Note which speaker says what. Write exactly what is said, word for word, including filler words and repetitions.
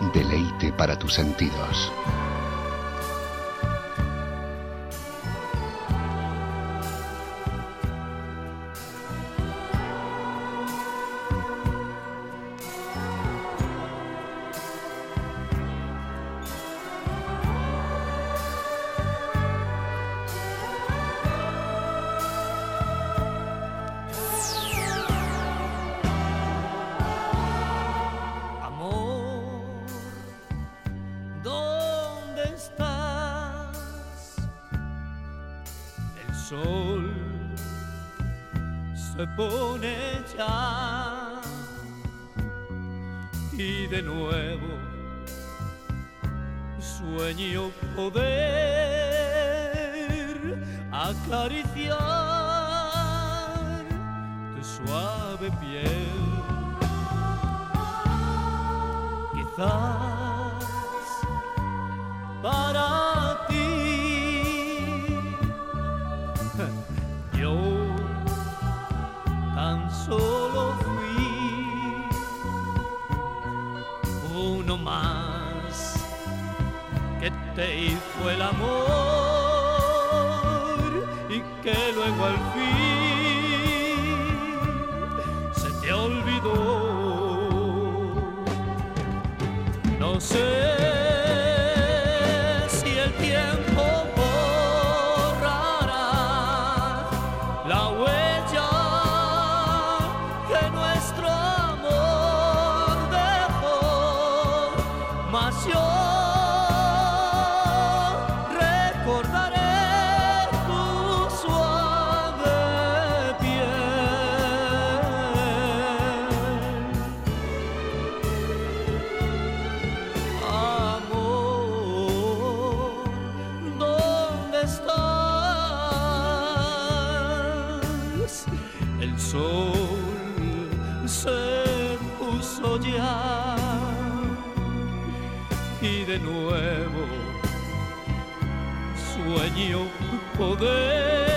Speaker 1: deleite para tus sentidos.
Speaker 2: Sol se pone ya y de nuevo sueño poder acariciar tu suave piel. Quizás para ti yo tan solo fui uno más que te hizo el amor y que luego al fin se te olvidó. No sé si el tiempo la huella que nuestro amor dejó, mas yo recordaré tu suave piel. Amor, ¿dónde estás? El sol se puso ya y de nuevo sueño poder